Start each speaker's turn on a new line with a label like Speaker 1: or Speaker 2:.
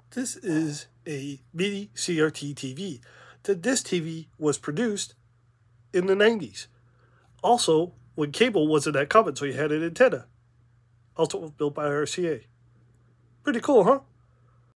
Speaker 1: This is a mini CRT TV. This TV was produced in the 90s. Also, when cable wasn't that common, so you had an antenna. Also built by RCA. Pretty cool, huh?